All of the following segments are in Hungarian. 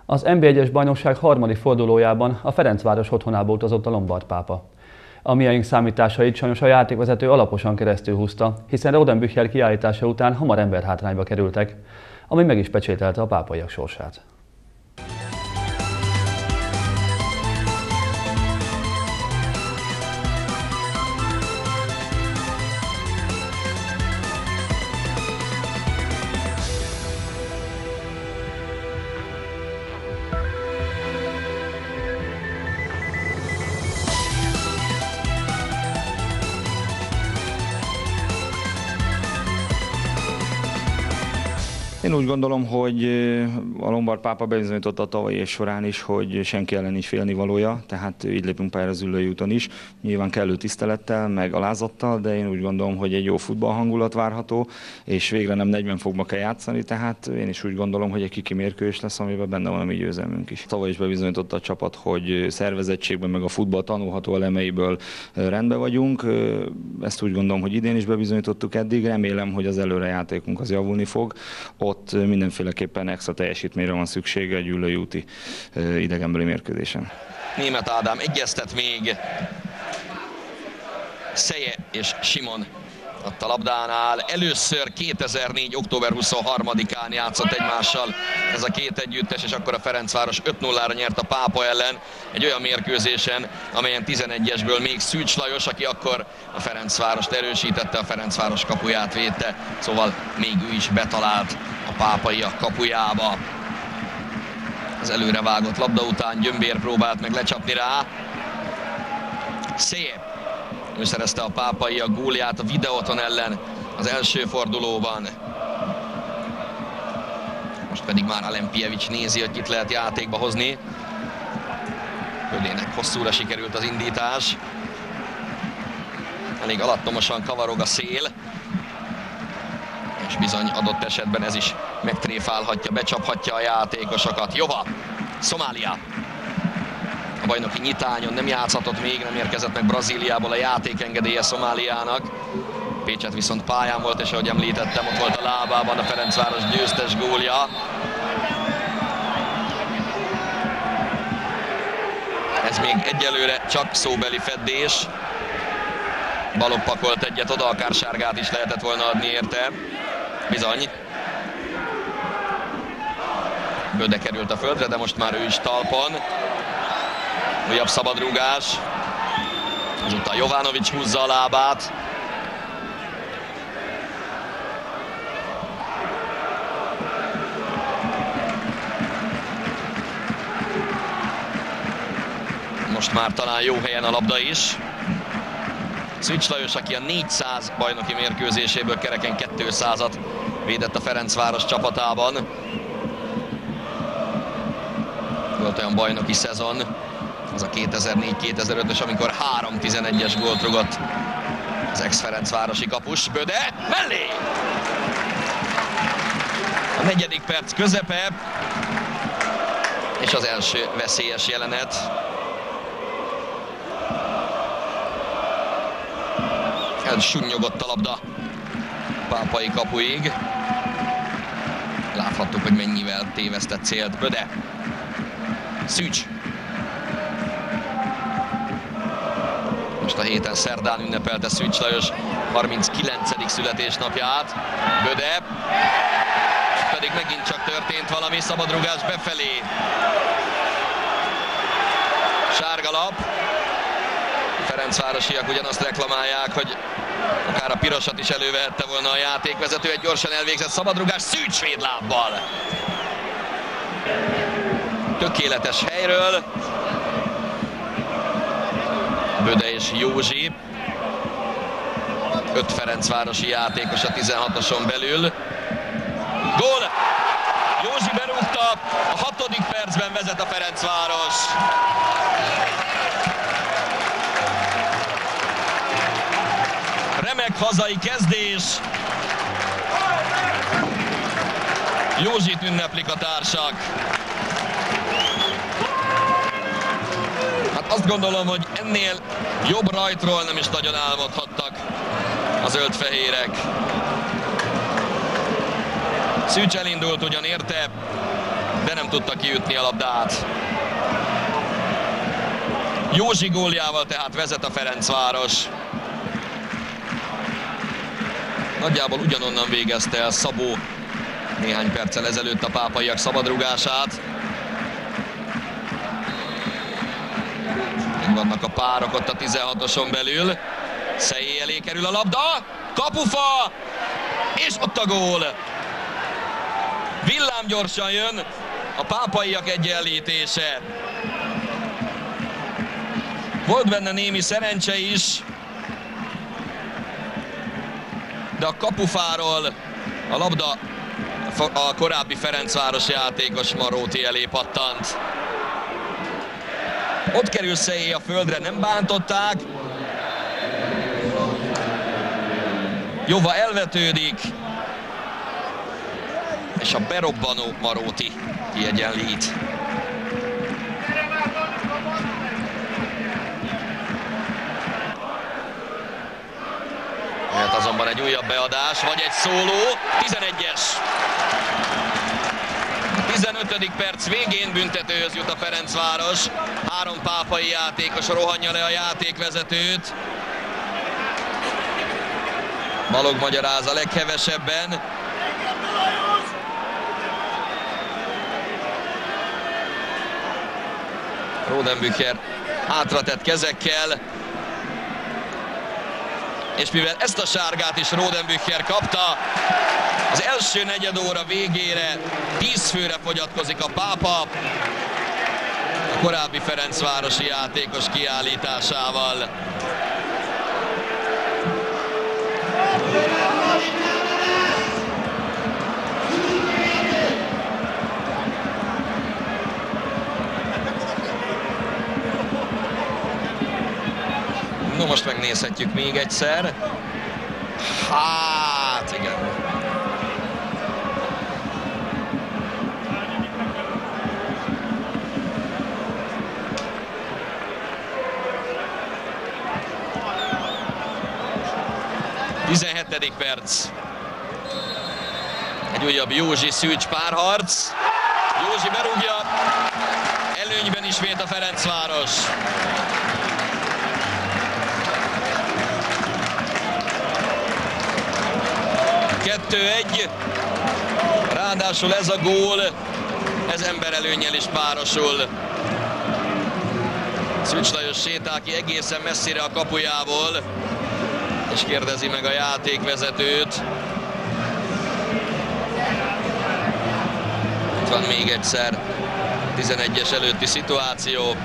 Az NB1-es bajnokság harmadik fordulójában a Ferencváros otthonába utazott a Lombard pápa. A miénk számításait sajnos a játékvezető alaposan keresztülhúzta, hiszen Rodenbücher kiállítása után hamar emberhátrányba kerültek, ami meg is pecsételte a pápaiak sorsát. Én úgy gondolom, hogy a Lombard pápa bizonyította a tavalyi év során is, hogy senki ellen nincs félnivalója, tehát így lépünk pályára az Üllői úton is. Nyilván kellő tisztelettel, meg alázattal, de én úgy gondolom, hogy egy jó futballhangulat várható, és végre nem 40 fokba kell játszani, tehát én is úgy gondolom, hogy egy kiki mérkőzés lesz, amiben benne van a mi győzelmünk is. Tavaly is bebizonyította a csapat, hogy szervezettségben, meg a futball tanulható elemeiből rendben vagyunk. Ezt úgy gondolom, hogy idén is bebizonyítottuk eddig, remélem, hogy az előrejátékunk az javulni fog. Ott mindenféleképpen extra teljesítményre van szüksége egy Üllői úti idegenbeli mérkőzésen. Németh Ádám egyeztet még. Szeje és Simon ott a labdánál. Először 2004. október 23-án játszott egymással ez a két együttes, és akkor a Ferencváros 5-0-ra nyert a Pápa ellen egy olyan mérkőzésen, amelyen 11-esből még Szűcs Lajos, aki akkor a Ferencvárost erősítette, a Ferencváros kapuját védte, szóval még ő is betalált a pápaiak kapujába. Az előrevágott labda után Gyömbér próbált meg lecsapni rá. Szép! Ő szerezte a pápaiak gólját a Videoton ellen az első fordulóban. Most pedig már Alempijevics nézi, hogy kit lehet játékba hozni. Ödének hosszúra sikerült az indítás. Elég alattomosan kavarog a szél. És bizony adott esetben ez is megtréfálhatja, becsaphatja a játékosokat. Jova, Szomália. A bajnoki nyitányon nem játszhatott még, nem érkezett meg Brazíliából a játékengedélye Szomáliának. Pécset viszont pályán volt, és ahogy említettem, ott volt a lábában a Ferencváros győztes gólja. Ez még egyelőre csak szóbeli feddés. Balogh pakolt egyet oda, akár sárgát is lehetett volna adni érte. Bizony. Böde került a földre, de most már ő is talpon. Újabb szabadrúgás. Azután Jovanovics húzza a lábát. Most már talán jó helyen a labda is. Szűcs Lajos, aki a 400 bajnoki mérkőzéséből kereken 200-at védett a Ferencváros csapatában. Volt olyan bajnoki szezon, az a 2004-2005-ös, amikor 3 11-es gólt rugott az ex-ferencvárosi kapus. Böde mellé! A 4. perc közepe, és az első veszélyes jelenet. Elsunnyogott a labda pápai kapuig. Láthattuk, hogy mennyivel tévesztett célt Böde. Szűcs. Most a héten szerdán ünnepelte Szűcs Lajos 39. születésnapját. Böde. Pedig megint csak történt valami, szabadrugás befelé. Sárga lap. A ferencvárosiak ugyanazt reklamálják, hogy akár a pirosat is elővehette volna a játékvezető. Egy gyorsan elvégzett szabadrugás Szűcs védlábbal. Tökéletes helyről. Böde és Józsi. 5 ferencvárosi játékos a 16-oson belül. Gól! Józsi berúgta, a 6. percben vezet a Ferencváros. Remek hazai kezdés. Józsit ünneplik a társak. Hát azt gondolom, hogy ennél jobb rajtról nem is nagyon álmodhattak a zöldfehérek. Szűcs elindult ugyan érte, de nem tudta kiütni a labdát. Józsi góljával tehát vezet a Ferencváros. Nagyjából ugyanonnan végezte el Szabó néhány perccel ezelőtt a pápaiak szabadrugását. Még vannak a párok ott a 16-oson belül. Szejé elé kerül a labda, kapufa, és ott a gól. Villámgyorsan jön a pápaiak egyenlítése. Volt benne némi szerencse is, de a kapufáról a labda a korábbi Ferencváros játékos Maróti elé pattant. Ott kerül Szejé a földre, nem bántották. Jova elvetődik, és a berobbanó Maróti kiegyenlít. Lehet azonban egy újabb beadás, vagy egy szóló, 11-es. 15. perc végén büntetőhöz jut a Ferencváros. 3 pápai játékos rohanja le a játékvezetőt. Balog magyaráz a leghevesebben. Rodenbücher hátratett kezekkel. És mivel ezt a sárgát is Rodenbücher kapta, az első negyed óra végére 10 főre fogyatkozik a pápa a korábbi ferencvárosi játékos kiállításával. No, most megnézhetjük még egyszer. Hát, igen. Tizenhetedik perc. Egy újabb Józsi Szűcs párharc. Józsi berúgja. Előnyben ismét a Ferencváros. 2-1, ráadásul ez a gól, ez emberelőnnyel is párosul. Szűcs Lajos sétál ki egészen messzire a kapujából, és kérdezi meg a játékvezetőt. Itt van még egyszer 11-es előtti szituáció.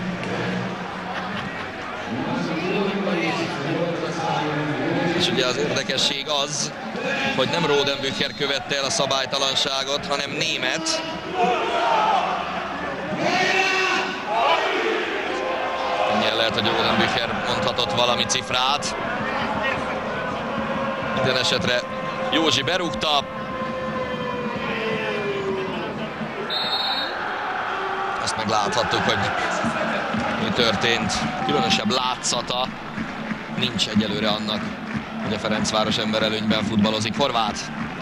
És ugye az érdekesség az, hogy nem Rodenbücher követte el a szabálytalanságot, hanem német. Könnyen lehet, hogy Rodenbücher mondhatott valami cifrát. Minden esetre Józsi berúgta. Azt meg láthattuk, hogy mi történt. Különösebb látszata nincs egyelőre annak, hogy a Ferencváros emberelőnyben futballozik. Horváth.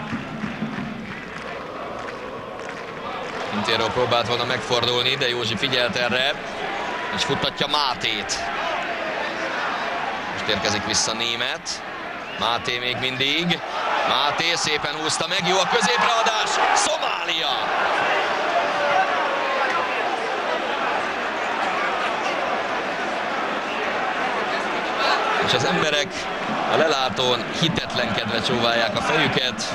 Quintero próbált volna megfordulni, de Józsi figyelt erre, és futtatja Mátét. Most érkezik vissza német. Máté még mindig. Máté szépen húzta meg, jó a középreadás. Szomália! És az emberek a lelátón hitetlenkedve csóválják a fejüket.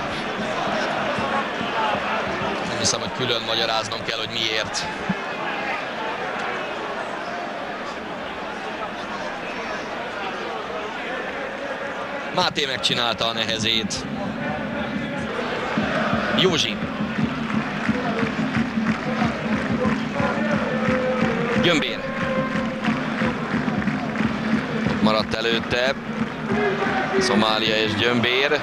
Nem hiszem, hogy külön magyaráznom kell, hogy miért. Máté megcsinálta a nehezét. Józsi. Gyömbér. Maradt előtte Szomália és Gyömbér.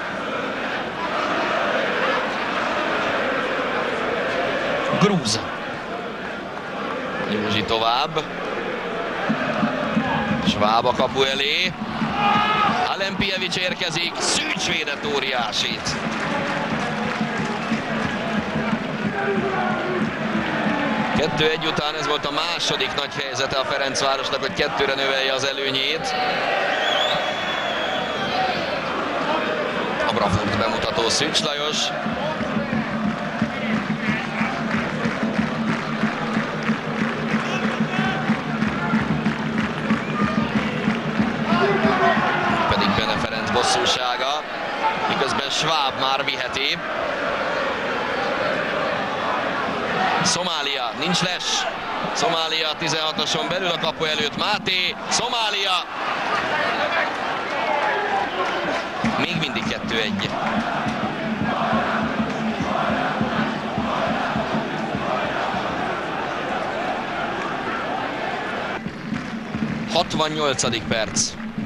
Grúz. Józsi tovább. Schwab a kapu elé. Alempijevics érkezik, Szűcs védett óriásit. 2-1 után ez volt a második nagy helyzete a Ferencvárosnak, hogy 2-re növelje az előnyét. A bravúrt bemutató Szűcs Lajos. Pedig Bene Ferenc bosszúsága, miközben Schwab már viheti. Szomália, nincs les. Szomália 16-oson belül a kapu előtt Máté. Szomália. Még mindig 2-1. Hatvannyolcadik perc.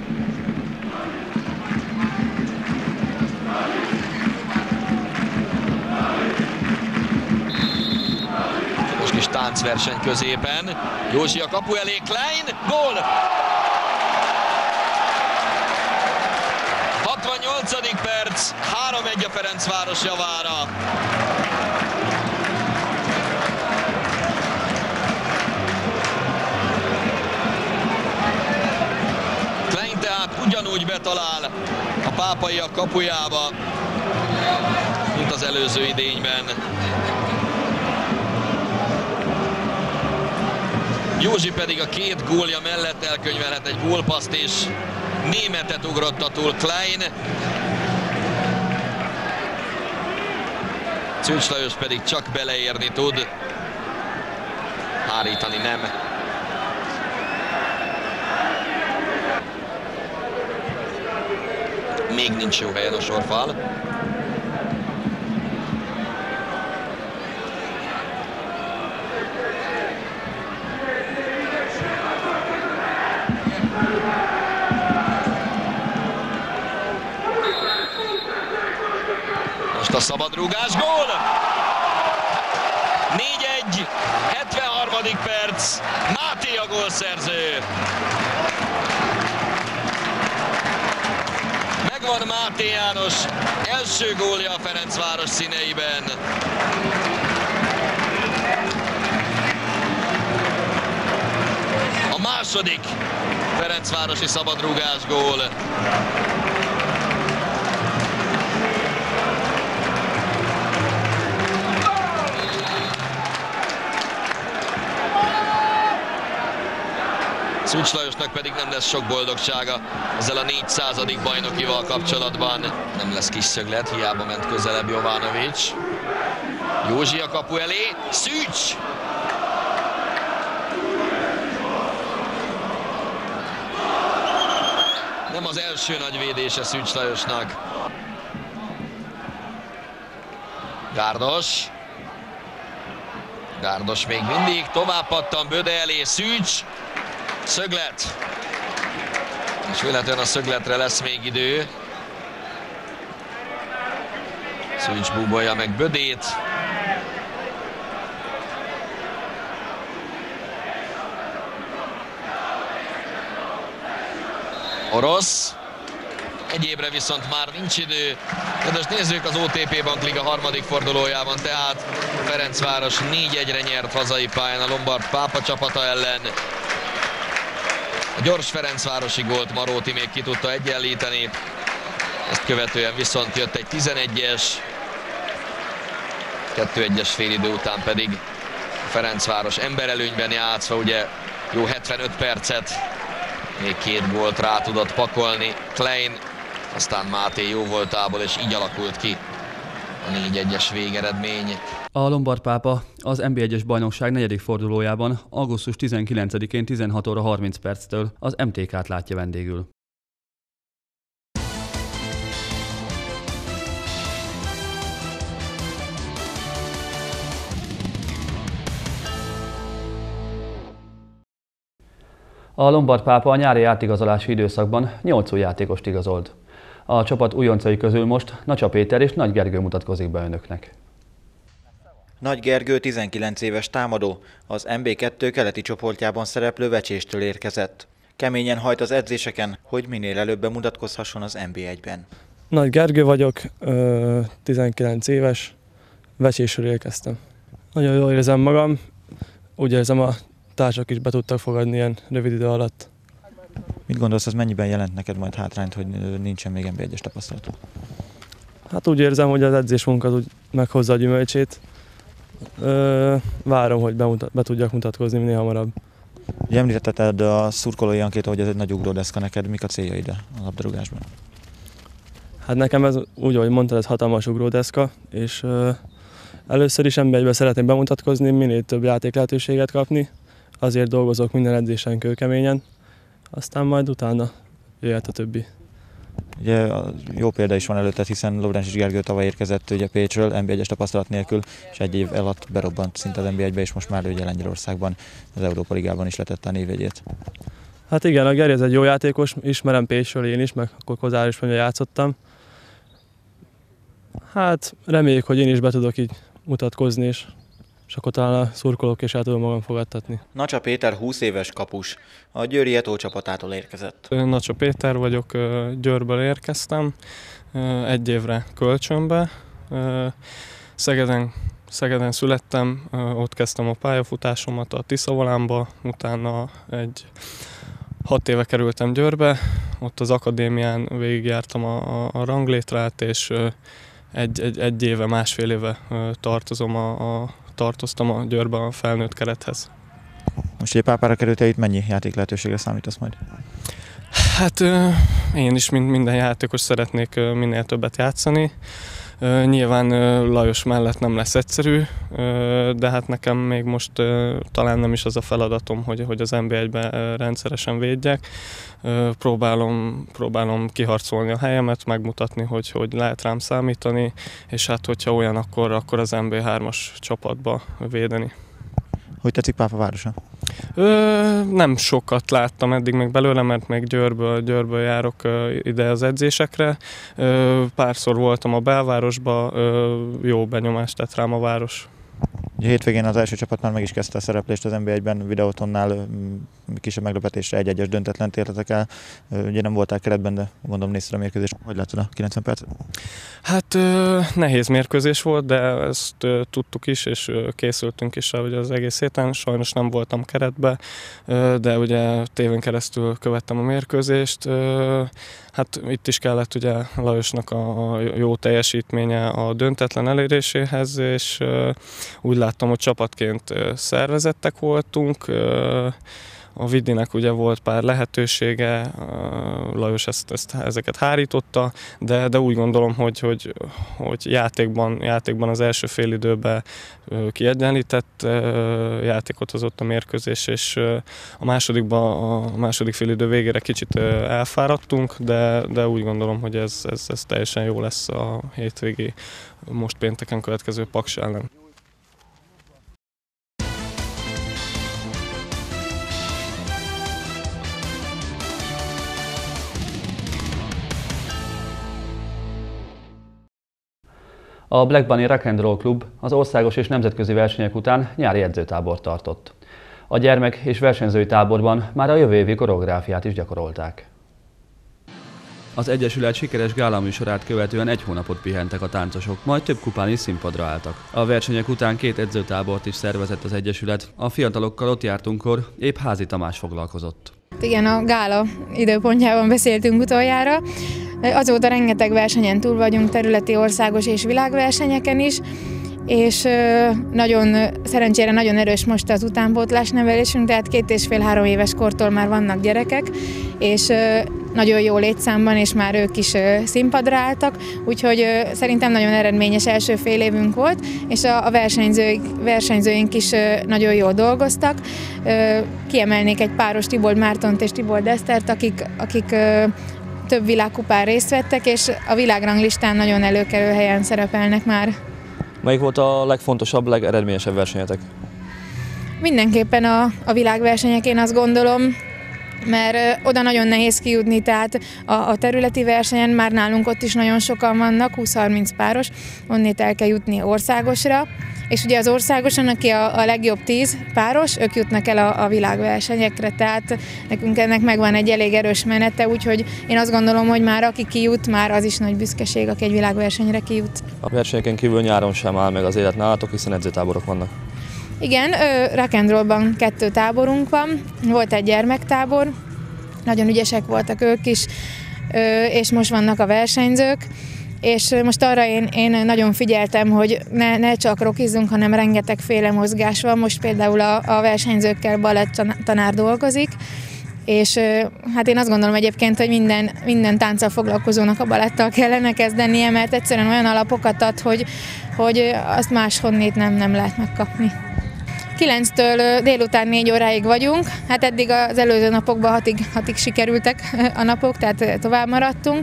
Kis táncverseny középen. Józsi a kapu elé, Klein, gól! 68. perc, 3-1 a Ferencváros javára. Klein tehát ugyanúgy betalál a pápaiak kapujába, mint az előző idényben. Józsi pedig a két gólja mellett elkönyvelhet egy gólpaszt, és németet ugrottatul Klein. Szűcs Lajos pedig csak beleérni tud. Hárítani nem. Még nincs jó helyen a sorfal. A szabadrúgás, gól! 4-1, 73. perc, Máté a gólszerző. Megvan Máté János első gólja a Ferencváros színeiben. A második ferencvárosi szabadrúgás gól. Szűcs Lajosnak pedig nem lesz sok boldogsága ezzel a 400. bajnokival kapcsolatban. Nem lesz kis szöglet, hiába ment közelebb Jovanovics. Józsi a kapu elé, Szűcs! Nem az első nagy védése Szűcs Lajosnak. Gárdos. Gárdos még mindig, tovább pattan Böde elé, Szűcs. Szöglet. És véletlenül a szögletre lesz még idő. Szűcs búbolja meg Bödét. Orosz. Egyébre viszont már nincs idő. Kedves nézzük, az OTP Bankliga harmadik fordulójában, tehát Ferencváros 4-1-re nyert hazai pályán a Lombard Pápa csapata ellen. A gyors ferencvárosi gólt Maróti még ki tudta egyenlíteni. Ezt követően viszont jött egy 11-es. 2-1-es félidő után pedig Ferencváros emberelőnyben játszva, ugye jó 75 percet, még 2 gólt rá tudott pakolni Klein, aztán Máté jó voltából, és így alakult ki a 4-1-es végeredmény. A Lombard Pápa az NB1-es bajnokság 4. fordulójában augusztus 19-én 16 óra 30 perctől az MTK-t látja vendégül. A Lombard Pápa a nyári átigazolási időszakban 8 új játékost igazolt. A csapat újoncai közül most Nacsa Péter és Nagy Gergő mutatkozik be önöknek. Nagy Gergő 19 éves támadó, az NB2 keleti csoportjában szereplő Vecséstől érkezett. Keményen hajt az edzéseken, hogy minél előbb bemutatkozhasson az NB1-ben. Nagy Gergő vagyok, 19 éves, Vecsésről érkeztem. Nagyon jól érzem magam, úgy érzem, a társak is be tudtak fogadni ilyen rövid idő alatt. Mit gondolsz, az mennyiben jelent neked majd hátrányt, hogy nincsen még NB1-es tapasztalatod? Hát úgy érzem, hogy az edzésmunkat úgy meghozza a gyümölcsét. Várom, hogy be tudjak mutatkozni minél hamarabb. Ugye említetted a szurkolói ankéta, hogy ez egy nagy ugródeszka neked. Mik a céljaid a labdarúgásban? Hát nekem ez úgy, ahogy mondtad, ez hatalmas ugródeszka, és először is NB1-ben szeretnék bemutatkozni, minél több játéklehetőséget kapni. Azért dolgozok minden edzésen kőkeményen, aztán majd utána jöhet a többi. Ugye jó példa is van előtted, hiszen Lovráncsik Gergő tavaly érkezett ugye Pécsről NB1-es tapasztalat nélkül, és egy év alatt berobbant szinte az NB1-be, és most már ugye Lengyelországban, az Európa Ligában is letette a névjegyét. Hát igen, a Geri ez egy jó játékos, ismerem Pécsről én is, meg akkor Kozárisban játszottam. Hát reméljük, hogy én is be tudok így mutatkozni, és akkor talán a szurkolók is el tudom magam fogadtatni. Nacsa Péter 20 éves kapus, a Győri Eto csapatától érkezett. Nacsa Péter vagyok, Győrből érkeztem, egy évre kölcsönbe. Szegeden születtem, ott kezdtem a pályafutásomat a Tiszavolánba, utána 6 éve kerültem Győrbe, ott az akadémián végigjártam a ranglétrát, és egy éve, másfél éve tartoztam a Győrbe a felnőtt kerethez. Most egy pápára kerültél, itt mennyi játék lehetőségre számítasz majd? Hát én is, mint minden játékos szeretnék minél többet játszani. Nyilván Lajos mellett nem lesz egyszerű, de hát nekem még most talán nem is az a feladatom, hogy az NB1-ben rendszeresen védjek. Próbálom kiharcolni a helyemet, megmutatni, hogy lehet rám számítani, és hát hogyha olyan, akkor az NB3-as csapatba védeni. Hogy tetszik Pápa városa? Nem sokat láttam eddig még belőle, mert még Győrből járok ide az edzésekre. Párszor voltam a belvárosba, jó benyomást tett rám a város. Ugye hétvégén az első csapat már meg is kezdte a szereplést az NB1-ben, Videótonnál kisebb meglepetésre 1-1-es döntetlent értetek el. Ugye nem voltál keretben, de gondolom nézted a mérkőzést. Hogy látod a 90 percet? Hát nehéz mérkőzés volt, de ezt tudtuk is, és készültünk is ugye az egész héten. Sajnos nem voltam keretbe, de ugye tévén keresztül követtem a mérkőzést. Hát itt is kellett ugye Lajosnak a jó teljesítménye a döntetlen eléréséhez, és úgy láttam, hogy csapatként szervezettek voltunk. A Vidinek ugye volt pár lehetősége, Lajos ezeket hárította, de úgy gondolom, hogy játékban az első félidőben kiegyenlített játékot hozott a mérkőzés, és a második félidő végére kicsit elfáradtunk, de úgy gondolom, hogy ez teljesen jó lesz a hétvégi, most pénteken következő Paks ellen. A Black Bunny Rock and Roll Klub az országos és nemzetközi versenyek után nyári edzőtábort tartott. A gyermek- és versenyzői táborban már a jövő évi koreográfiát is gyakorolták. Az Egyesület sikeres gálaműsorát követően egy hónapot pihentek a táncosok, majd több kupán is színpadra álltak. A versenyek után 2 edzőtábort is szervezett az Egyesület. A fiatalokkal ott jártunkkor épp Házi Tamás foglalkozott. Igen, a gála időpontjában beszéltünk utoljára. Azóta rengeteg versenyen túl vagyunk, területi, országos és világversenyeken is, és szerencsére nagyon erős most az utánpótlás nevelésünk, tehát 2,5-3 éves kortól már vannak gyerekek, és nagyon jó létszámban, és már ők is színpadra álltak, úgyhogy szerintem nagyon eredményes első fél évünk volt, és a versenyzőink is nagyon jól dolgoztak. Kiemelnék egy páros, Tibold Mártont és Tibold Esztert, akik több világkupán részt vettek, és a világranglistán nagyon előkelő helyen szerepelnek már. Melyik volt a legfontosabb, legeredményesebb versenyetek? Mindenképpen a világversenyek, én azt gondolom, mert oda nagyon nehéz kijutni, tehát a területi versenyen már nálunk ott is nagyon sokan vannak, 20-30 páros, onnét el kell jutni országosra, és ugye az országoson, aki a legjobb 10 páros, ők jutnak el a világversenyekre, tehát nekünk ennek megvan egy elég erős menete, úgyhogy én azt gondolom, hogy már aki kijut, már az is nagy büszkeség, aki egy világversenyre kijut. A versenyeken kívül nyáron sem áll meg az élet nálatok, hiszen edzőtáborok vannak. Igen, rock and rollban 2 táborunk van, volt egy gyermektábor, nagyon ügyesek voltak ők is, és most vannak a versenyzők, és most arra én nagyon figyeltem, hogy ne csak rockizzunk, hanem rengetegféle mozgás van. Most például a versenyzőkkel balett tanár dolgozik, és hát én azt gondolom egyébként, hogy minden tánccal foglalkozónak a balettal kellene kezdenie, mert egyszerűen olyan alapokat ad, hogy azt máshonnét nem lehet megkapni. 9-től délután 4 óráig vagyunk, hát eddig az előző napokban 6-ig sikerültek a napok, tehát tovább maradtunk.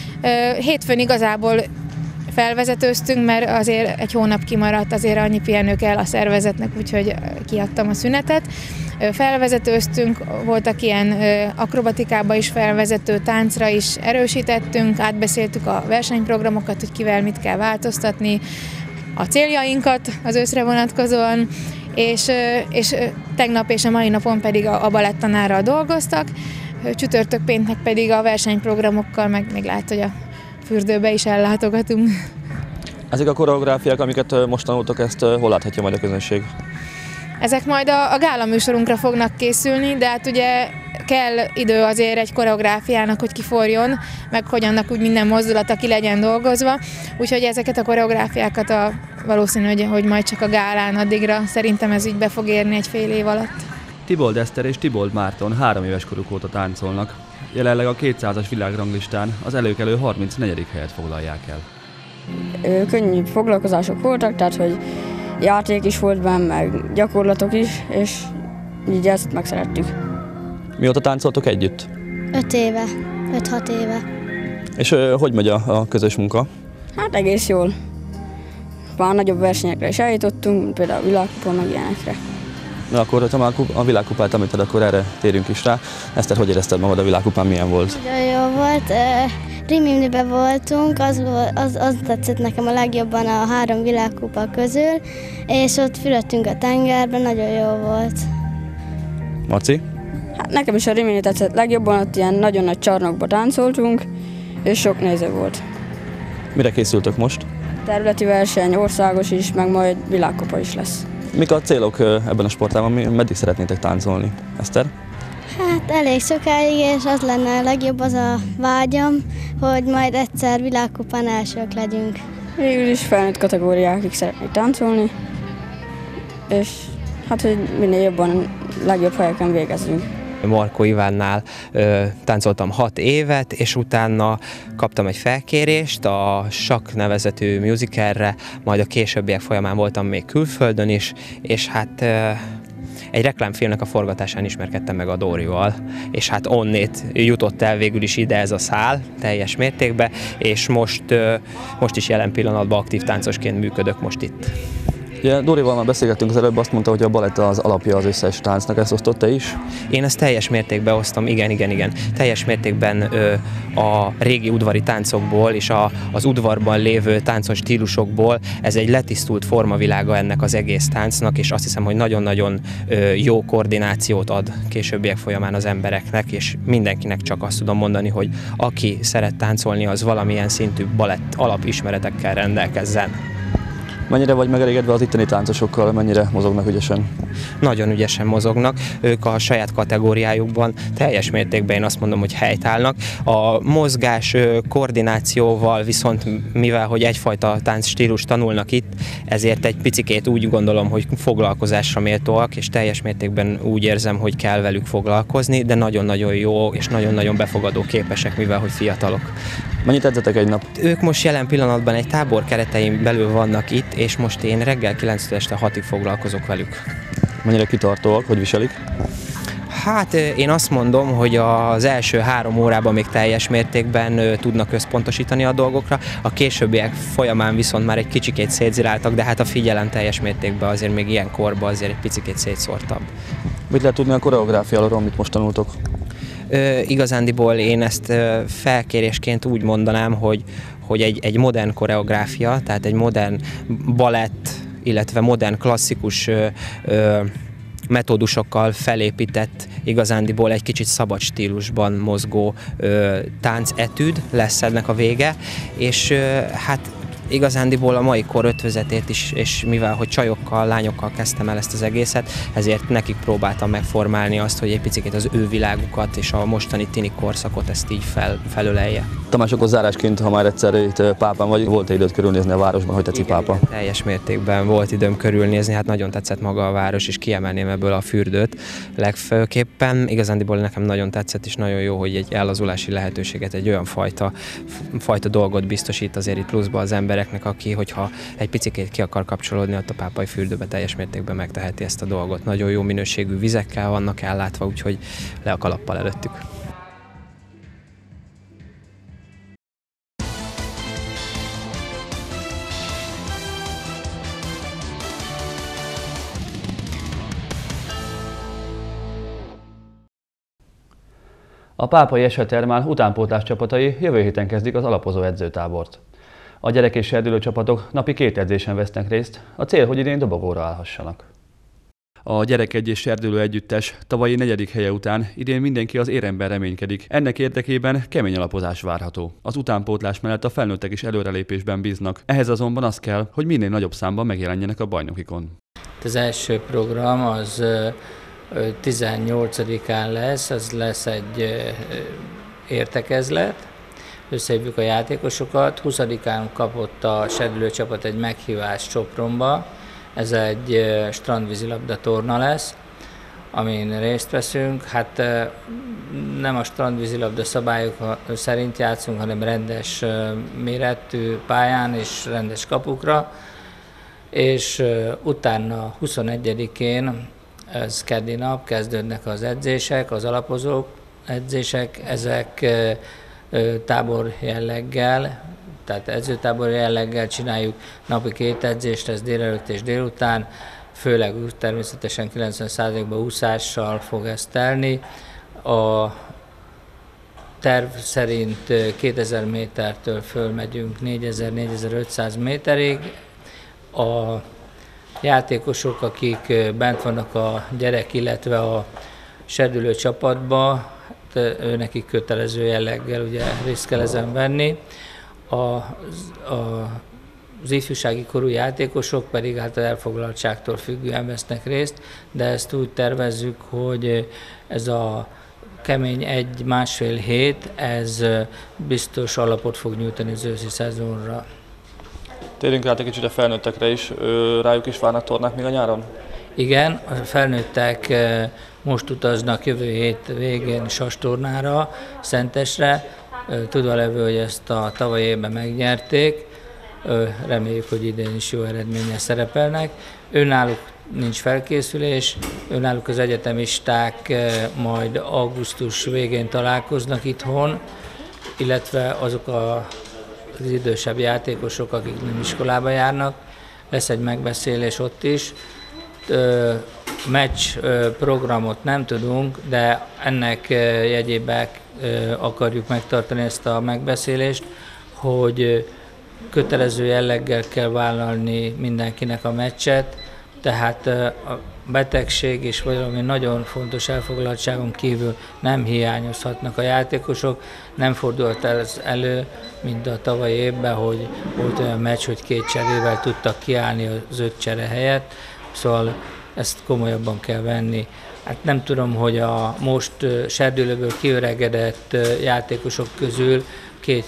Hétfőn igazából felvezetőztünk, mert azért egy hónap kimaradt, azért annyi pihenő kell a szervezetnek, úgyhogy kiadtam a szünetet. Felvezetőztünk, voltak ilyen akrobatikába is felvezető, táncra is erősítettünk, átbeszéltük a versenyprogramokat, hogy kivel mit kell változtatni, a céljainkat az őszre vonatkozóan, és tegnap és a mai napon pedig a balettanárral dolgoztak, csütörtök péntek pedig a versenyprogramokkal, meg még lehet, hogy a fürdőbe is ellátogatunk. Ezek a koreográfiák, amiket most tanultok, ezt hol láthatja majd a közönség? Ezek majd a gála műsorunkra fognak készülni, de hát ugye kell idő azért egy koreográfiának, hogy kiforjon, meg hogy annak úgy minden mozdulata ki legyen dolgozva. Úgyhogy ezeket a koreográfiákat valószínű, hogy majd csak a gálán addigra szerintem ez így be fog érni egy fél év alatt. Tibold Eszter és Tibold Márton 3 éves koruk óta táncolnak. Jelenleg a 200-as világranglistán az előkelő 34. helyet foglalják el. Könnyű foglalkozások voltak, tehát hogy játék is volt benne, meg gyakorlatok is, és így ezt megszerettük. Mióta táncoltok együtt? 5 éve, 5-6 éve. És hogy megy a közös munka? Hát egész jól. Már nagyobb versenyekre is eljutottunk, például a világkupa, meg ilyenekre. Na akkor, ha már a világkupát említed, akkor erre térjünk is rá. Eszter, hogy érezted magad a világkupán, milyen volt? Nagyon jó volt. Riminiben voltunk, az tetszett nekem a legjobban a 3 világkupa közül, és ott fürödtünk a tengerben, nagyon jó volt. Marci? Hát nekem is a Rimini tetszett legjobban, ott ilyen nagyon nagy csarnokba táncoltunk, és sok néző volt. Mire készültök most? Területi verseny, országos is, meg majd világkupa is lesz. Mik a célok ebben a sportában, meddig szeretnétek táncolni? Eszter? Hát elég sokáig, és az lenne a legjobb, az a vágyam, hogy majd egyszer világkupán elsők legyünk. Végül is felnőtt kategóriákig szeretnék táncolni, és hát, hogy minél jobban, legjobb helyeken végezzünk. Markó Ivánnál táncoltam 6 évet, és utána kaptam egy felkérést a Sakk nevezetű musicalre, majd a későbbiek folyamán voltam még külföldön is, és hát egy reklámfilmnek a forgatásán ismerkedtem meg a Dórival, és hát onnét jutott el végül is ide ez a szál teljes mértékben, és most is jelen pillanatban aktív táncosként működök most itt. Ugye Dórival már beszélgettünk az előbb, azt mondta, hogy a balett az alapja az összes táncnak, ezt osztott te is? Én ezt teljes mértékben osztom, igen. Teljes mértékben a régi udvari táncokból és az udvarban lévő táncos stílusokból ez egy letisztult formavilága ennek az egész táncnak, és azt hiszem, hogy nagyon-nagyon jó koordinációt ad későbbiek folyamán az embereknek, és mindenkinek csak azt tudom mondani, hogy aki szeret táncolni, az valamilyen szintű balett alapismeretekkel rendelkezzen. Mennyire vagy megelégedve az itteni táncosokkal, mennyire mozognak ügyesen? Nagyon ügyesen mozognak, ők a saját kategóriájukban teljes mértékben én azt mondom, hogy helytállnak. A mozgás koordinációval viszont, mivel hogy egyfajta táncstílus tanulnak itt, ezért egy picikét úgy gondolom, hogy foglalkozásra méltóak, és teljes mértékben úgy érzem, hogy kell velük foglalkozni, de nagyon-nagyon jó és nagyon-nagyon befogadó képesek, mivel hogy fiatalok. Mennyit edzetek egy nap? Ők most jelen pillanatban egy tábor keretein belül vannak itt, és most én reggel 9-től este 6-ig foglalkozok velük. Mennyire kitartóak, hogy viselik? Hát én azt mondom, hogy az első 3 órában még teljes mértékben tudnak összpontosítani a dolgokra, a későbbiek folyamán viszont már egy kicsikét szétziráltak, de hát a figyelem teljes mértékben azért még ilyen korban azért egy picikét szétszórtabb. Mit lehet tudni a koreográfiáról, amit most tanultok? Igazándiból én ezt felkérésként úgy mondanám, hogy egy modern koreográfia, tehát egy modern balett, illetve modern klasszikus metódusokkal felépített, igazándiból egy kicsit szabad stílusban mozgó táncetűd lesz ennek a vége, és hát igazándiból a mai kor ötvözetét is, és mivel hogy csajokkal, lányokkal kezdtem el ezt az egészet, ezért nekik próbáltam megformálni azt, hogy egy picit az ő világukat és a mostani tini korszakot ezt így felölelje. Tamás, akkor zárásként, ha már egyszer itt Pápán vagy, volt-e időt körülnézni a városban, hogy tetszik Pápa? Igen, teljes mértékben volt időm körülnézni, hát nagyon tetszett maga a város, és kiemelném ebből a fürdőt legfőképpen. Igazándiból nekem nagyon tetszett, és nagyon jó, hogy egy ellazulási lehetőséget, egy olyan fajta dolgot biztosít azért itt pluszba az embereknek, aki, hogyha egy picit ki akar kapcsolódni, ott a pápai fürdőbe teljes mértékben megteheti ezt a dolgot. Nagyon jó minőségű vizekkel vannak ellátva, úgyhogy le a kalappal előttük. A Pápai Esetermál utánpótlás csapatai jövő héten kezdik az alapozó edzőtábort. A gyerek és serdülő csapatok napi 2 edzésen vesznek részt, a cél, hogy idén dobogóra állhassanak. A gyerek és serdülő együttes tavalyi 4. helye után idén mindenki az éremben reménykedik. Ennek érdekében kemény alapozás várható. Az utánpótlás mellett a felnőttek is előrelépésben bíznak. Ehhez azonban az kell, hogy minél nagyobb számban megjelenjenek a bajnokikon. Az első program az 18-án lesz, az lesz egy értekezlet, összehívjuk a játékosokat. 20-án kapott a serdülő csapat egy meghívást Sopronba, ez egy strandvízilabda torna lesz, amin részt veszünk. Hát nem a strandvízilabda szabályok szerint játszunk, hanem rendes méretű pályán és rendes kapukra, és utána 21-én, ez keddi nap, kezdődnek az edzések, az alapozó edzések, ezek tábor jelleggel, tehát edzőtábor jelleggel csináljuk, napi 2 edzést, ez délelőtt és délután, főleg természetesen 90%-ban úszással fog ez telni. A terv szerint 2000 métertől fölmegyünk 4000-4500 méterig. A játékosok, akik bent vannak a gyerek, illetve a serdülő csapatba, nekik kötelező jelleggel ugye részt kell ezen venni. Az ifjúsági korú játékosok pedig hát az elfoglaltságtól függően vesznek részt, de ezt úgy tervezzük, hogy ez a kemény 1-1,5 hét, ez biztos alapot fog nyújtani az őszi szezonra. Térjünk át egy kicsit a felnőttekre is, rájuk is várnak tornák még a nyáron? Igen, a felnőttek most utaznak jövő hét végén sastornára, Szentesre, tudva levő, hogy ezt a tavalyi évben megnyerték, reméljük, hogy idén is jó eredménnyel szerepelnek. Önnáluk nincs felkészülés, önnáluk az egyetemisták majd augusztus végén találkoznak itthon, illetve azok az idősebb játékosok, akik nem iskolába járnak, lesz egy megbeszélés ott is. Meccs programot nem tudunk, de ennek jegyében akarjuk megtartani ezt a megbeszélést, hogy kötelező jelleggel kell vállalni mindenkinek a meccset, tehát a betegség és valami nagyon fontos elfoglaltságon kívül nem hiányozhatnak a játékosok. Nem fordult ez elő, mint a tavalyi évben, hogy volt olyan meccs, hogy 2 cserével tudtak kiállni az 5 csere helyett, szóval ezt komolyabban kell venni. Hát nem tudom, hogy a most serdülőből kiöregedett játékosok közül 2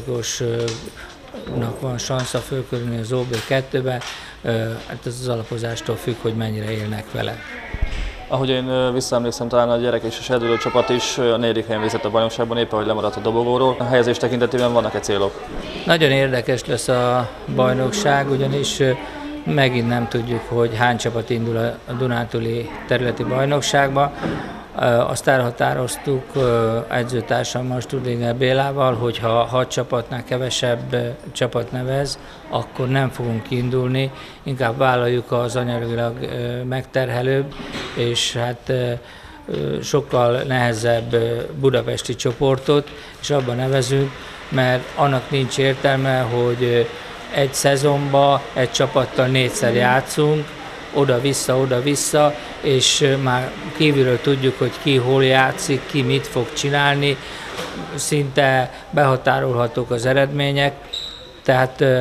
játékosnak van sansza fölkerülni az OB2-be, hát ez az alapozástól függ, hogy mennyire élnek vele. Ahogy én visszaemlékszem, talán a gyerek és a serdülő csapat is a 4. helyen végzett a bajnokságban, éppen hogy lemaradt a dobogóról. A helyezés tekintetében vannak-e célok? Nagyon érdekes lesz a bajnokság, ugyanis megint nem tudjuk, hogy hány csapat indul a Dunántúli területi bajnokságba. Azt elhatároztuk edzőtársammal, Studinger Bélával, hogy ha 6 csapatnál kevesebb csapat nevez, akkor nem fogunk indulni, inkább vállaljuk az anyagilag megterhelőbb, és hát sokkal nehezebb budapesti csoportot, és abban nevezünk, mert annak nincs értelme, hogy egy szezonban egy csapattal 4-szer játszunk, oda-vissza, és már kívülről tudjuk, hogy ki hol játszik, ki mit fog csinálni, szinte behatárolhatók az eredmények, tehát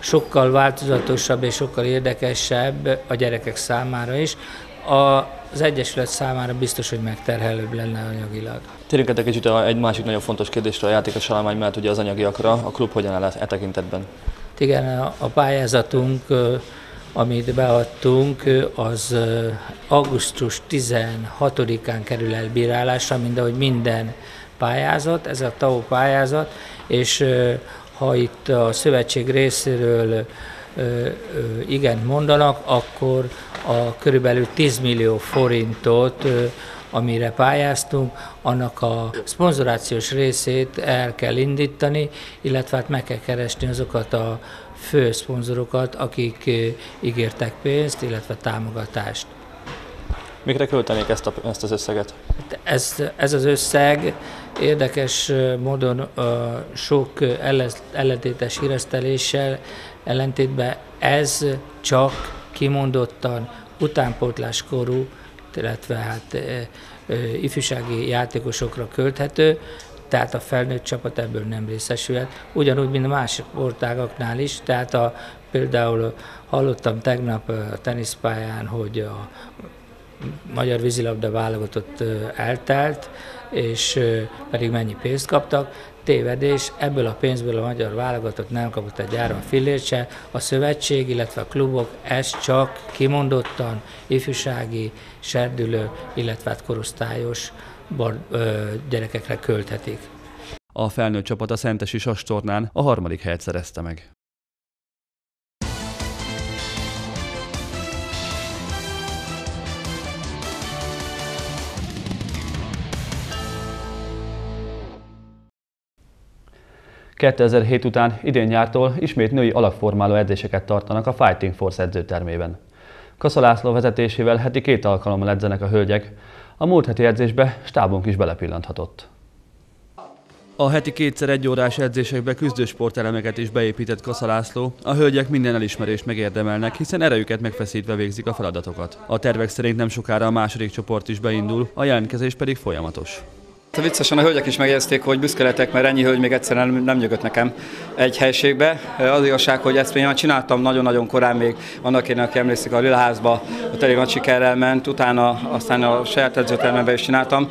sokkal változatosabb és sokkal érdekesebb a gyerekek számára is. Az Egyesület számára biztos, hogy megterhelőbb lenne anyagilag. Térjünk egy kicsit egy másik nagyon fontos kérdésre a játékos állomány mellett, ugye az anyagiakra. A klub hogyan áll e tekintetben? Igen, a pályázatunk, amit beadtunk, az augusztus 16-án kerül elbírálásra, mint ahogy minden pályázat, ez a TAO pályázat, és ha itt a szövetség részéről igent mondanak, akkor a körülbelül 10 millió forintot, amire pályáztunk, annak a szponzorációs részét el kell indítani, illetve hát meg kell keresni azokat a fő szponzorokat, akik ígértek pénzt, illetve támogatást. Mikre költenék ezt az összeget? Ez az összeg érdekes módon sok ellentétes híreszteléssel ellentétben ez csak kimondottan utánpótláskorú, illetve hát ifjúsági játékosokra költhető, tehát a felnőtt csapat ebből nem részesülhet. Ugyanúgy, mint a másik sportágaknál is, tehát például hallottam tegnap a teniszpályán, hogy a magyar vízilabda válogatott eltelt, és pedig mennyi pénzt kaptak. Tévedés, ebből a pénzből a magyar válogatott nem kapott egy áron fillért se, a szövetség, illetve a klubok ezt csak kimondottan ifjúsági, serdülő, illetve hát korosztályos gyerekekre költhetik. A felnőtt csapat a szentesi sastornán a 3. helyet szerezte meg. ...2007 után idén nyártól ismét női alakformáló edzéseket tartanak a Fighting Force edzőtermében. Kassa László vezetésével heti 2 alkalommal edzenek a hölgyek, a múlt heti edzésbe stábunk is belepillanthatott. A heti 2x1 órás edzésekbe küzdősportelemeket is beépített Kassa László, a hölgyek minden elismerést megérdemelnek, hiszen erejüket megfeszítve végzik a feladatokat. A tervek szerint nem sokára a második csoport is beindul, a jelentkezés pedig folyamatos. Viccesen a hölgyek is megjegyezték, hogy büszke lettek, mert ennyi hölgy még egyszerűen nem nyögött nekem egy helységbe. Az igazság, hogy ezt én csináltam nagyon-nagyon korán, még annak én, aki emlékszik, a Lilaházba, ott elég nagy sikerrel ment, utána aztán a saját edzőtermemben is csináltam.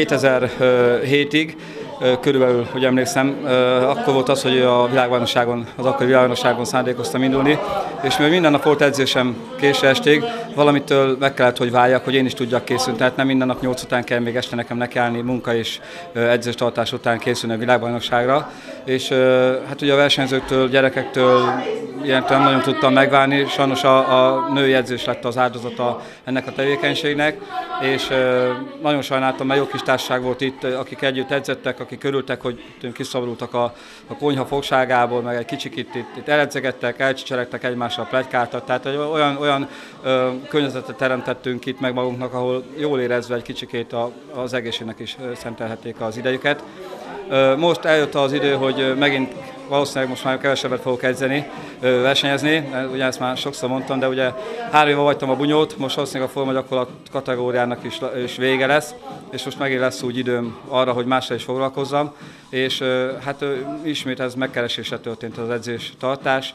2007-ig körülbelül, hogy emlékszem, akkor volt az, hogy a világbajnokságon, az akkori világbajnokságon szándékoztam indulni, és mivel minden nap volt edzésem késő estig, valamitől meg kellett, hogy váljak, hogy én is tudjak készülni, tehát nem minden nap 8 után kell még este nekem nekiállni, munka és edzéstartás után készülni a világbajnokságra, és hát ugye a versenyzőktől, gyerekektől ilyentől nem nagyon tudtam megvárni, sajnos a női edzés lett az áldozata ennek a tevékenységnek, és nagyon sajnáltam, mert jó kis társaság volt itt, akik együtt edzettek, akik örültek, hogy kiszabadultak a konyha fogságából, meg egy kicsit itt eledzegettek, elcsicseregtek egymással, pletykáltak, tehát olyan környezetet teremtettünk itt meg magunknak, ahol jól érezve egy kicsikét az egészségnek is szentelhették az idejüket. Most eljött az idő, hogy megint valószínűleg most már kevesebbet fogok edzeni, versenyezni, ugye ezt már sokszor mondtam, de ugye 3 éve hagytam a bunyót, most valószínűleg a formagyakorlat kategóriának is vége lesz, és most megint lesz úgy időm arra, hogy mással is foglalkozzam, és hát ismét ez megkeresésre történt az edzés-tartás,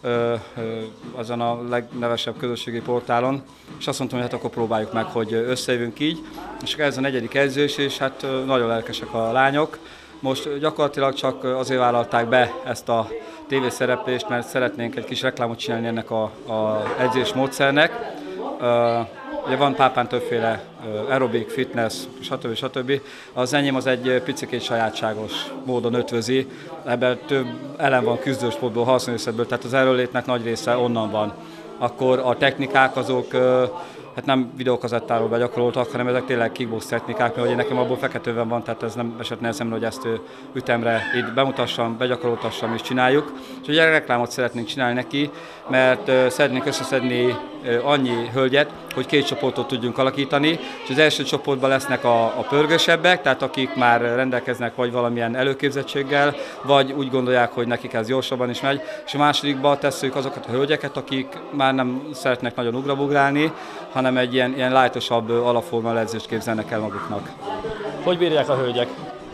azon a legnevesebb közösségi portálon, és azt mondtam, hogy hát akkor próbáljuk meg, hogy összejövünk így, és ez a 4. edzés, és hát nagyon lelkesek a lányok. Most gyakorlatilag csak azért vállalták be ezt a tévészereplést, mert szeretnénk egy kis reklámot csinálni ennek az edzés módszernek. Ugye van Pápán többféle aerobik, fitness, stb. Az enyém az egy picikét sajátságos módon ötvözi. Ebben több elem van küzdősportból, harcművészetből, tehát az erőlétnek nagy része onnan van. Akkor a technikák azok hát nem videókazettáról begyakoroltak, hanem ezek tényleg kickbox technikák, mert nekem abból feketőben van, tehát ez nem esett nehezemre, hogy ezt ütemre itt bemutassam, begyakoroltassam és csináljuk. És ugye reklámot szeretnénk csinálni neki, mert szeretnénk összeszedni annyi hölgyet, hogy 2 csoportot tudjunk alakítani, és az első csoportban lesznek a pörgősebbek, tehát akik már rendelkeznek vagy valamilyen előképzettséggel, vagy úgy gondolják, hogy nekik ez gyorsabban is megy, és a másodikban tesszük azokat a hölgyeket, akik már nem szeretnek nagyon ugrabugrálni, hanem egy ilyen lightosabb alapformál edzést képzelnek el maguknak. Hogy bírják a hölgyek?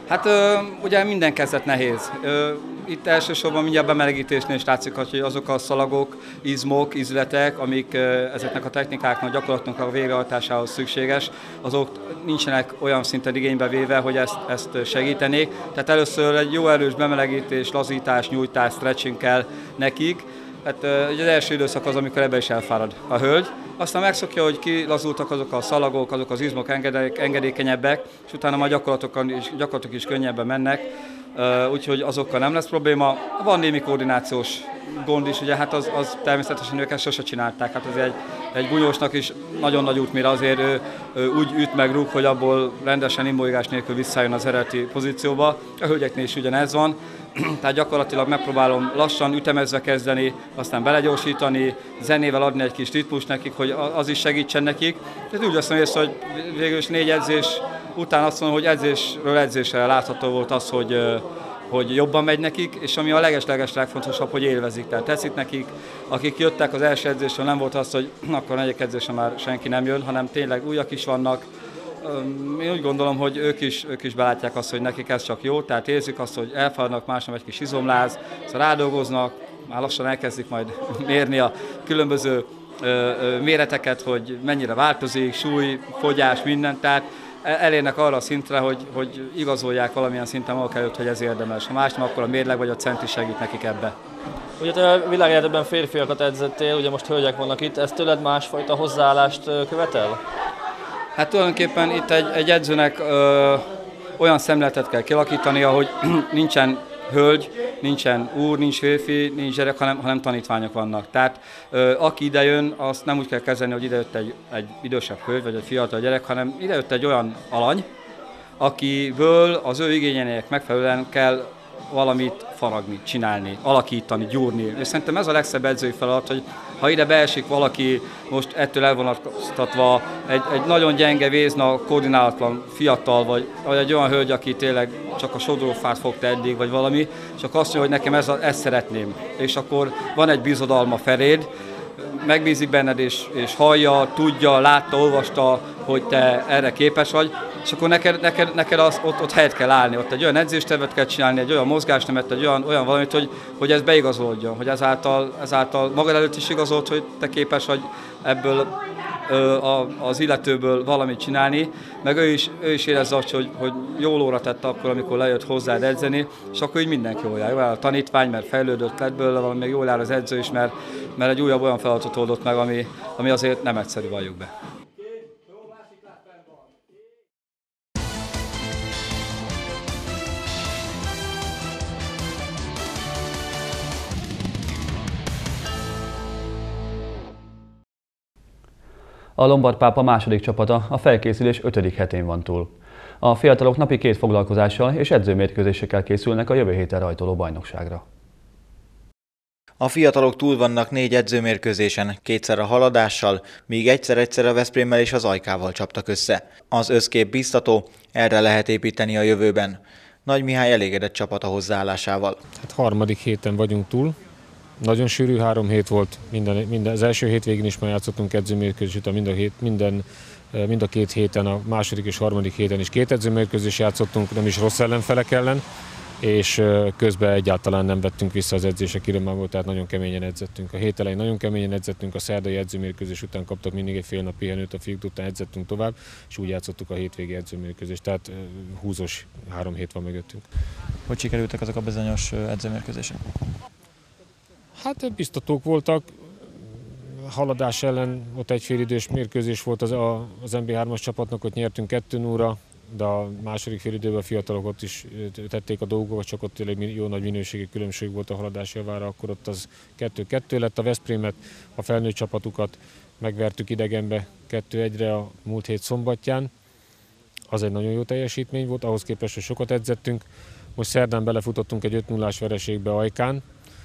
Hát ugye minden kezdet nehéz. Itt elsősorban mindjárt bemelegítésnél is látszik, hogy azok a szalagok, izmok, ízletek, amik ezeknek a technikáknak, gyakorlatnak a végrehajtásához szükséges, azok nincsenek olyan szinten igénybe véve, hogy ezt segítenék. Tehát először egy jó erős bemelegítés, lazítás, nyújtás, stretching kell nekik. Hát az első időszak az, amikor ebbe is elfárad a hölgy. Aztán megszokja, hogy kilazultak azok a szalagok, azok az izmok engedékenyebbek, és utána majd gyakorlatok is könnyebben mennek, úgyhogy azokkal nem lesz probléma. Van némi koordinációs gond is, ugye hát az természetesen ők ezt sose csinálták. Hát az egy bunyósnak is nagyon nagy út, mire azért ő úgy üt meg rúg, hogy abból rendesen imbolygás nélkül visszajön az eredeti pozícióba. A hölgyeknél is ugyanez van. Tehát gyakorlatilag megpróbálom lassan ütemezve kezdeni, aztán belegyorsítani, zenével adni egy kis ritmust nekik, hogy az is segítsen nekik. Tehát úgy azt mondom, hogy végül is 4 edzés után azt mondom, hogy edzésről edzésre látható volt az, hogy jobban megy nekik, és ami a legfontosabb, hogy élvezik. Tehát tetszik nekik, akik jöttek az első edzésről, nem volt az, hogy akkor negyedik edzésre már senki nem jön, hanem tényleg újak is vannak. Én úgy gondolom, hogy ők is belátják azt, hogy nekik ez csak jó, tehát érzik azt, hogy elfáradnak, másnap egy kis izomláz, szóval rádolgoznak, már lassan elkezdik majd mérni a különböző méreteket, hogy mennyire változik, súly, fogyás, minden, tehát elérnek arra a szintre, hogy igazolják valamilyen szinten maguk előtt, hogy ez érdemes. Ha más nem, akkor a mérleg vagy a centi segít nekik ebbe. Ugye te világéletben férfiakat edzettél, ugye most hölgyek vannak itt, ez tőled másfajta hozzáállást követel? Hát tulajdonképpen itt egy edzőnek olyan szemléletet kell kialakítani, ahogy nincsen hölgy, nincsen úr, nincs férfi, nincs gyerek, hanem tanítványok vannak. Tehát aki idejön, azt nem úgy kell kezelni, hogy idejött egy idősebb hölgy vagy egy fiatal gyerek, hanem idejött egy olyan alany, akiből az ő igényének megfelelően kell valamit faragni, csinálni, alakítani, gyúrni. És szerintem ez a legszebb edzői feladat, hogy ha ide beesik valaki most ettől elvonatkoztatva, egy nagyon gyenge vézna, koordinálatlan fiatal, vagy egy olyan hölgy, aki tényleg csak a sodrófát fogta eddig, vagy valami, csak azt mondja, hogy nekem ezt szeretném. És akkor van egy bizodalma feléd, megbízik benned, és hallja, tudja, látta, olvasta, hogy te erre képes vagy, és akkor neked ott helyet kell állni, ott egy olyan edzéstervet kell csinálni, egy olyan mozgásnemet, egy olyan valamit, hogy ez beigazolódjon, hogy ezáltal magad előtt is igazolt, hogy te képes vagy ebből az illetőből valamit csinálni, meg ő is érezze azt, hogy jól óra tette akkor, amikor lejött hozzád edzeni, és akkor így mindenki jól jár. Jól áll a tanítvány, mert fejlődött lett belőle, valami még jól áll az edző is, mert egy újabb olyan feladatot oldott meg, ami azért nem egyszerű, valljuk be. A Lombard Pápa második csapata a felkészülés 5. hetén van túl. A fiatalok napi 2 foglalkozással és edzőmérkőzésekkel készülnek a jövő héten rajtoló bajnokságra. A fiatalok túl vannak 4 edzőmérkőzésen, 2-szer a Haladással, míg egyszer a Veszprémmel és az Ajkával csaptak össze. Az összkép biztató, erre lehet építeni a jövőben. Nagy Mihály elégedett csapata hozzáállásával. Hát 3. héten vagyunk túl. Nagyon sűrű 3 hét volt, az első hétvégén is már játszottunk edzőmérkőzést, utána mind a 2 héten, a második és 3. héten is 2 edzőmérkőzést játszottunk, nem is rossz ellenfelek ellen, és közben egyáltalán nem vettünk vissza az edzések iromából, tehát nagyon keményen edzettünk. A hét elején nagyon keményen edzettünk, a szerdai edzőmérkőzés után kaptak mindig egy fél nap pihenőt, a fiúk után edzettünk tovább, és úgy játszottuk a hétvégi edzőmérkőzést, tehát húzós 3 hét van mögöttünk. Hogy sikerültek azok a bizonyos edzőmérkőzések? Hát biztatók voltak, Haladás ellen ott egy félidős mérkőzés volt az MB3-as csapatnak, ott nyertünk 2-0-ra, de a második félidőben a fiatalok ott is tették a dolgokat, csak ott tényleg jó nagy minőségi különbség volt a Haladás javára, akkor ott az 2-2 lett, a Veszprémet, a felnőtt csapatukat megvertük idegenbe 2-1-re a múlt hét szombatján. Az egy nagyon jó teljesítmény volt, ahhoz képest, hogy sokat edzettünk. Most szerdán belefutottunk egy 5-0-ás vereségbe Ajkán.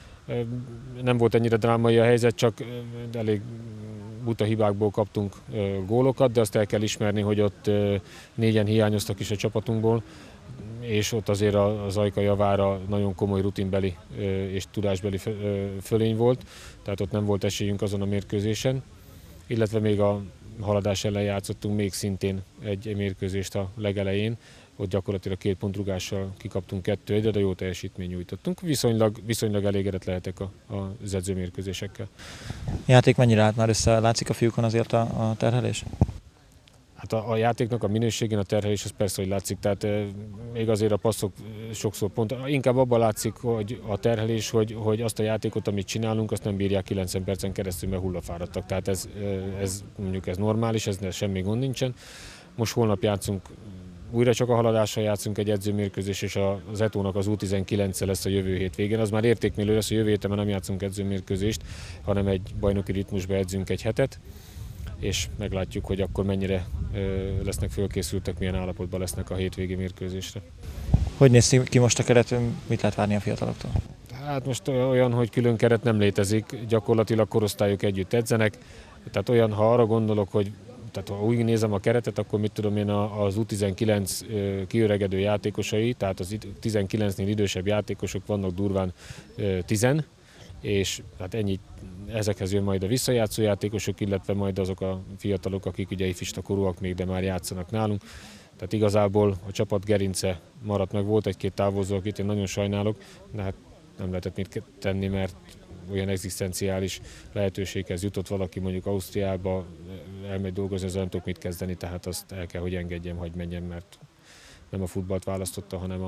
Nem volt ennyire drámai a helyzet, csak elég buta hibákból kaptunk gólokat, de azt el kell ismerni, hogy ott 4-en hiányoztak is a csapatunkból, és ott azért az Ajka javára nagyon komoly rutinbeli és tudásbeli fölény volt, tehát ott nem volt esélyünk azon a mérkőzésen, illetve még a Haladás ellen játszottunk még szintén egy mérkőzést a legelején, ott gyakorlatilag 2 pontrúgással kikaptunk 2-1, de jó teljesítményt nyújtottunk. Viszonylag elégedett lehetek az edzőmérkőzésekkel. Játék mennyire állt már össze? Látszik a fiúkon azért a terhelés? Hát a játéknak a minőségén a terhelés az persze, hogy látszik, tehát még azért a passzok sokszor pont, inkább abban látszik, hogy a terhelés, hogy azt a játékot, amit csinálunk, azt nem bírják 90 percen keresztül, mert hullafáradtak. Tehát ez normális, ez semmi gond nincsen. Most holnap játszunk, újra csak a haladással játszunk egy edzőmérkőzés, és az Etónak az U19-e lesz a jövő hét végén. Az már értékmérő lesz, a jövő héten nem játszunk edzőmérkőzést, hanem egy bajnoki ritmusba edzünk egy hetet, és meglátjuk, hogy akkor mennyire lesznek fölkészültek, milyen állapotban lesznek a hétvégi mérkőzésre. Hogy néz ki most a keret, mit lehet várni a fiataloktól? Hát most olyan, hogy külön keret nem létezik, gyakorlatilag korosztályok együtt edzenek, tehát olyan, ha arra gondolok, hogy tehát ha úgy nézem a keretet, akkor mit tudom én, az U19 kiöregedő játékosai, tehát az 19-nél idősebb játékosok vannak durván 10, és hát ennyi, ezekhez jön majd a visszajátszó játékosok, illetve majd azok a fiatalok, akik ugye ifista korúak még, de már játszanak nálunk. Tehát igazából a csapat gerince maradt meg, volt egy-két távozó, akit én nagyon sajnálok, de hát nem lehetett mit tenni, mert olyan egzisztenciális lehetőséghez jutott valaki, mondjuk Ausztriába elmegy dolgozni, az nem tudok mit kezdeni, tehát azt el kell, hogy engedjem, hogy menjem, mert nem a futballt választotta, hanem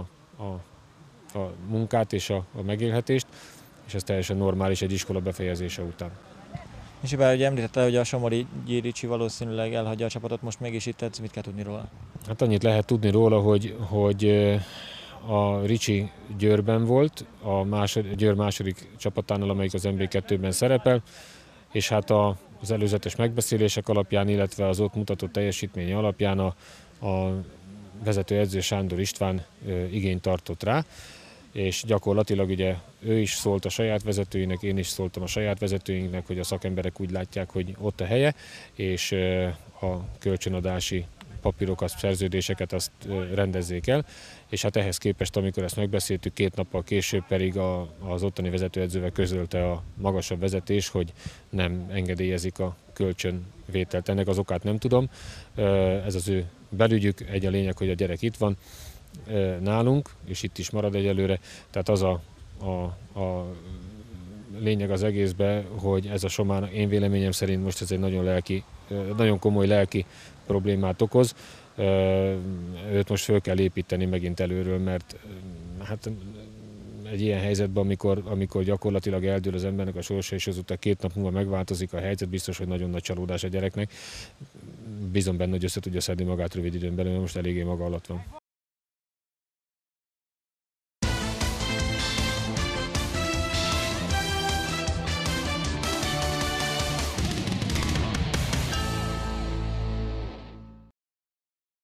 a munkát és a megélhetést, és ez teljesen normális egy iskola befejezése után. És bár ugye említette, hogy a Somogyi Ricsi valószínűleg elhagyja a csapatot, most mégis itt edz, mit kell tudni róla? Hát annyit lehet tudni róla, hogy a Ricsi Győrben volt, Győr második csapatánál, amelyik az MB2-ben szerepel, és hát az előzetes megbeszélések alapján, illetve az ott mutatott teljesítmény alapján a vezetőedző Sándor István igényt tartott rá, és gyakorlatilag ugye ő is szólt a saját vezetőinek, én is szóltam a saját vezetőinknek, hogy a szakemberek úgy látják, hogy ott a helye, és a kölcsönadási papírokat, szerződéseket azt rendezzék el, és hát ehhez képest, amikor ezt megbeszéltük, 2 nappal később pedig az ottani vezetőedzővel közölte a magasabb vezetés, hogy nem engedélyezik a kölcsönvételt. Ennek az okát nem tudom, ez az ő belügyük, egy a lényeg, hogy a gyerek itt van nálunk, és itt is marad egyelőre, tehát az a lényeg az egészben, hogy ez a Somán, én véleményem szerint most ez egy nagyon komoly lelki problémát okoz. Őt most föl kell építeni megint előről, mert hát egy ilyen helyzetben, amikor gyakorlatilag eldől az embernek a sorsa, és azután 2 nap múlva megváltozik a helyzet, biztos, hogy nagyon nagy csalódás a gyereknek. Bízom benne, hogy össze tudja szedni magát rövid időn belül, mert most eléggé maga alatt van.